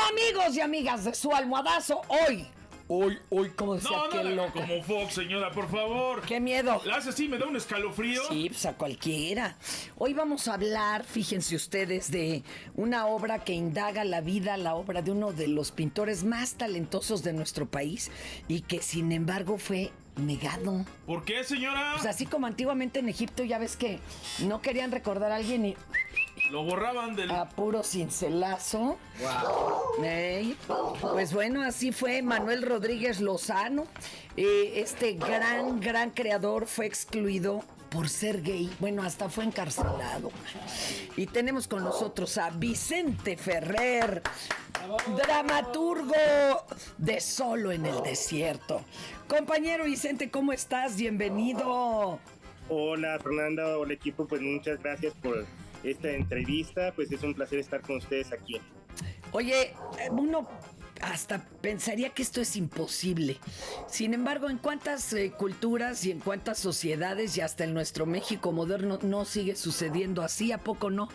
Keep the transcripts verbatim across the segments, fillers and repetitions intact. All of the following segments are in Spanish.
Amigos y amigas de Su Almohadazo, hoy, hoy, hoy, como decía no, aquel no, loco. como Fox, señora, por favor. ¡Qué miedo! ¿La hace así? ¿Me da un escalofrío? Sí, pues a cualquiera. Hoy vamos a hablar, fíjense ustedes, de una obra que indaga la vida, la obra de uno de los pintores más talentosos de nuestro país y que sin embargo fue negado. ¿Por qué, señora? Pues así como antiguamente en Egipto, ya ves que no querían recordar a alguien y lo borraban del... a puro cincelazo. Wow. Ey. Pues bueno, así fue Manuel Rodríguez Lozano. Eh, este gran, gran creador fue excluido por ser gay. Bueno, hasta fue encarcelado. Y tenemos con nosotros a Vicente Ferrer, dramaturgo de Solo en el Desierto. Compañero Vicente, ¿cómo estás? Bienvenido. Hola, Fernanda, hola equipo, pues muchas gracias por esta entrevista, pues es un placer estar con ustedes aquí. Oye, uno hasta pensaría que esto es imposible. Sin embargo, ¿en cuántas eh, culturas y en cuántas sociedades y hasta en nuestro México moderno no sigue sucediendo así? ¿A poco no?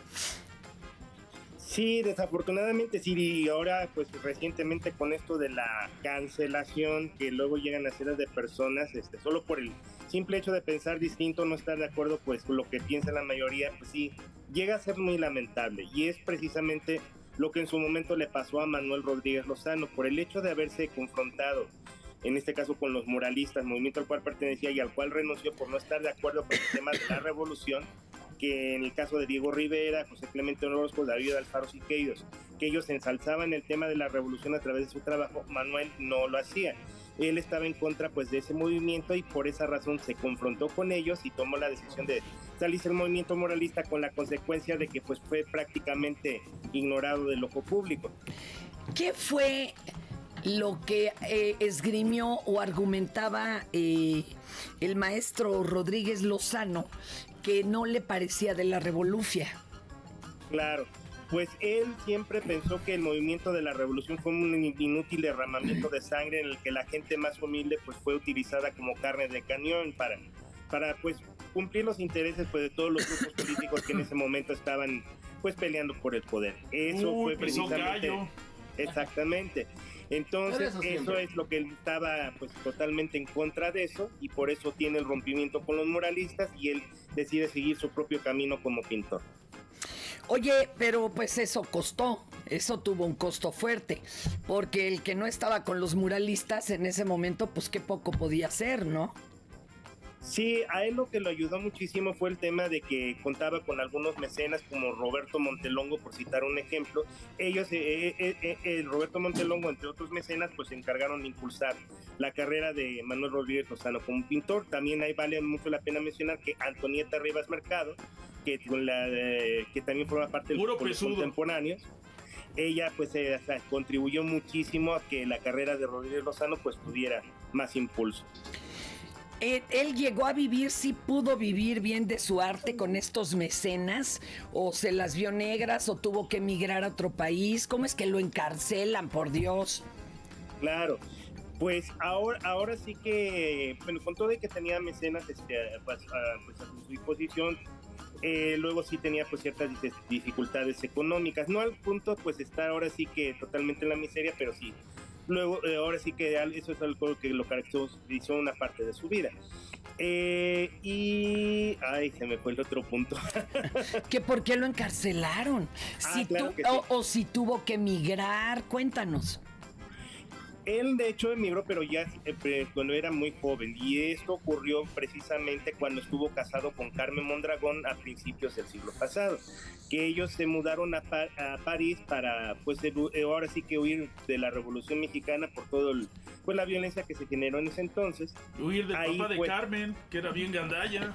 Sí, desafortunadamente sí, y ahora pues recientemente con esto de la cancelación que luego llegan a ser de personas, este, solo por el simple hecho de pensar distinto, no estar de acuerdo pues con lo que piensa la mayoría, pues sí, llega a ser muy lamentable, y es precisamente lo que en su momento le pasó a Manuel Rodríguez Lozano, por el hecho de haberse confrontado, en este caso con los muralistas, movimiento al cual pertenecía y al cual renunció por no estar de acuerdo con el tema de la revolución, que en el caso de Diego Rivera, José Clemente Orozco, David Alfaro Siqueiros, que ellos ensalzaban el tema de la revolución a través de su trabajo, Manuel no lo hacía. Él estaba en contra pues de ese movimiento y por esa razón se confrontó con ellos y tomó la decisión de salirse del movimiento moralista, con la consecuencia de que pues fue prácticamente ignorado del ojo público. ¿Qué fue lo que eh, esgrimió o argumentaba eh, el maestro Rodríguez Lozano que no le parecía de la revolución? Claro, pues él siempre pensó que el movimiento de la revolución fue un inútil derramamiento de sangre en el que la gente más humilde pues fue utilizada como carne de cañón para, para pues cumplir los intereses pues de todos los grupos políticos que en ese momento estaban pues peleando por el poder. Eso Uy, fue precisamente... gallo. Exactamente. Entonces, eso, eso es lo que él estaba pues totalmente en contra de eso, y por eso tiene el rompimiento con los muralistas y él decide seguir su propio camino como pintor. Oye, pero pues eso costó, eso tuvo un costo fuerte, porque el que no estaba con los muralistas en ese momento, pues qué poco podía hacer, ¿no? Sí, a él lo que lo ayudó muchísimo fue el tema de que contaba con algunos mecenas como Roberto Montelongo, por citar un ejemplo. Ellos, eh, eh, eh, eh, Roberto Montelongo, entre otros mecenas, pues se encargaron de impulsar la carrera de Manuel Rodríguez Lozano como pintor. También ahí vale mucho la pena mencionar que Antonieta Rivas Mercado, que, la, eh, que también forma parte de los contemporáneos, ella pues eh, hasta contribuyó muchísimo a que la carrera de Rodríguez Lozano pues tuviera más impulso. Él, él llegó a vivir, sí pudo vivir bien de su arte con estos mecenas, o se las vio negras, o tuvo que emigrar a otro país. ¿Cómo es que lo encarcelan, por Dios? Claro, pues ahora, ahora sí que, bueno, con todo de que tenía mecenas este, pues, a, pues a su disposición, eh, luego sí tenía pues ciertas dificultades económicas, no al punto pues estar ahora sí que totalmente en la miseria, pero sí. Luego, eh, ahora sí que eso es algo que lo caracterizó una parte de su vida. Eh, y... Ay, se me fue el otro punto. ¿Que por qué lo encarcelaron? Ah, si claro tu, que o, sí. o si tuvo que emigrar, cuéntanos. Él de hecho emigró, pero ya eh, cuando era muy joven, y esto ocurrió precisamente cuando estuvo casado con Carmen Mondragón a principios del siglo pasado, que ellos se mudaron a, pa a París para, pues eh, ahora sí que huir de la Revolución Mexicana por todo el, pues la violencia que se generó en ese entonces. Huir del Ahí, papá de pues, Carmen, que era bien gandalla.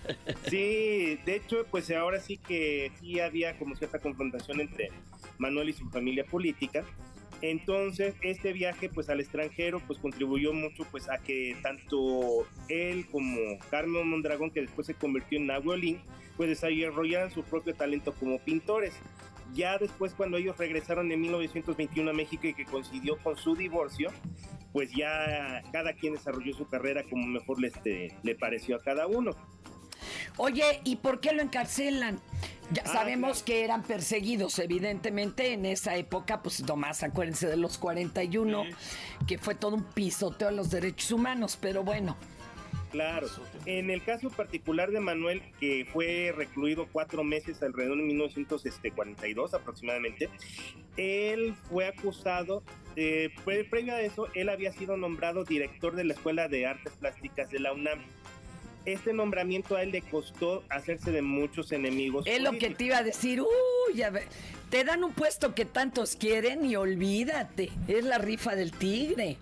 Sí, de hecho, pues ahora sí que sí había como cierta confrontación entre Manuel y su familia política. Entonces, este viaje pues al extranjero pues contribuyó mucho pues a que tanto él como Carmen Mondragón, que después se convirtió en Nahuelín, pues desarrollaran su propio talento como pintores. Ya después, cuando ellos regresaron en mil novecientos veintiuno a México y que coincidió con su divorcio, pues ya cada quien desarrolló su carrera como mejor le, este, le pareció a cada uno. Oye, ¿y por qué lo encarcelan? Ya Ah, sabemos claro. que eran perseguidos, evidentemente, en esa época, pues nomás acuérdense de los cuarenta y uno, Sí. que fue todo un pisoteo a los derechos humanos, pero bueno. Claro. En el caso particular de Manuel, que fue recluido cuatro meses alrededor de mil novecientos cuarenta y dos aproximadamente, él fue acusado, eh, pre- previo a eso, él había sido nombrado director de la Escuela de Artes Plásticas de la UNAM. Este nombramiento a él le costó hacerse de muchos enemigos. Es lo que políticos. te iba a decir, uy, a ver, te dan un puesto que tantos quieren y olvídate, es la rifa del tigre.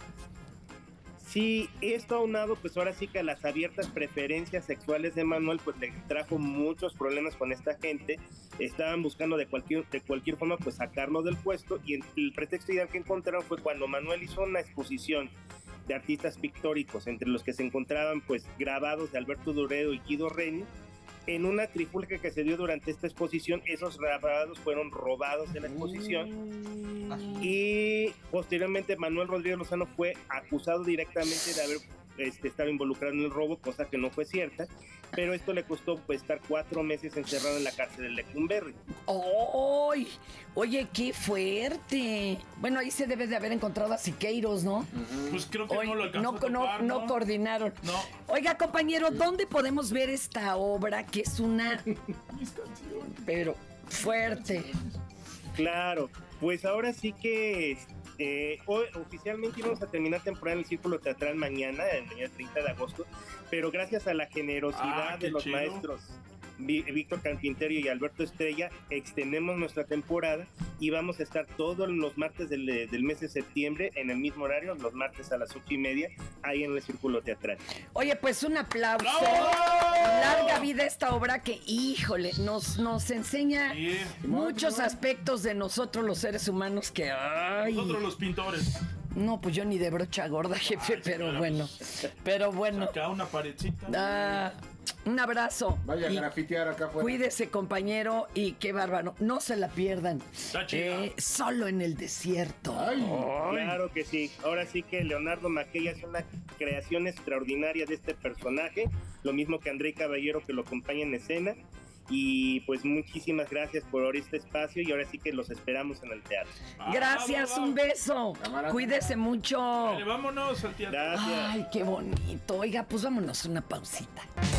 Sí, esto aunado, pues ahora sí que a las abiertas preferencias sexuales de Manuel, pues le trajo muchos problemas con esta gente. Estaban buscando de cualquier, de cualquier forma, pues sacarlo del puesto, y el, el pretexto ideal que encontraron fue cuando Manuel hizo una exposición de artistas pictóricos, entre los que se encontraban pues grabados de Alberto Durero y Guido Reni. En una trifulca que se dio durante esta exposición, esos grabados fueron robados de la exposición. Y posteriormente Manuel Rodríguez Lozano fue acusado directamente de haber este, estado involucrado en el robo, cosa que no fue cierta, pero esto le costó pues estar cuatro meses encerrado en la cárcel de Lecumberri. ¡Ay! Oye, qué fuerte. Bueno, ahí se debe de haber encontrado a Siqueiros, ¿no? Pues creo que Oye, no lo alcanzó no, a topar, no, ¿no? no coordinaron. No. Oiga, compañero, ¿dónde podemos ver esta obra que es una... Mis canciones. pero fuerte? Claro, pues ahora sí que eh, hoy oficialmente íbamos a terminar temporada en el Círculo Teatral mañana, el mañana treinta de agosto, pero gracias a la generosidad Ah, qué de los chido. maestros Vi- Víctor Carpinterio y Alberto Estrella, extendemos nuestra temporada y vamos a estar todos los martes del, del mes de septiembre en el mismo horario, los martes a las ocho y media, ahí en el Círculo Teatral. Oye, pues un aplauso. ¡Bravo! Larga vida esta obra que, híjole, nos, nos enseña Sí. muchos aspectos de nosotros los seres humanos que, ay, Nosotros los pintores. no, pues yo ni de brocha gorda, jefe, Ay, pero señora, bueno, pero bueno, Acá una paredcita. ah, un abrazo. Vaya a Y grafitear acá afuera. cuídese, compañero, y qué bárbaro, no se la pierdan. Está chida. Eh, solo en el desierto. Ay, Claro que sí. Ahora sí que Leonardo Mackey hace una creación extraordinaria de este personaje, lo mismo que André Caballero, que lo acompaña en escena. Y pues muchísimas gracias por este espacio y ahora sí que los esperamos en el teatro. Ah, Gracias, va, va, va. un beso. Camarada. Cuídese mucho. Dale, vámonos al teatro. Gracias. Ay, qué bonito. Oiga, pues vámonos una pausita.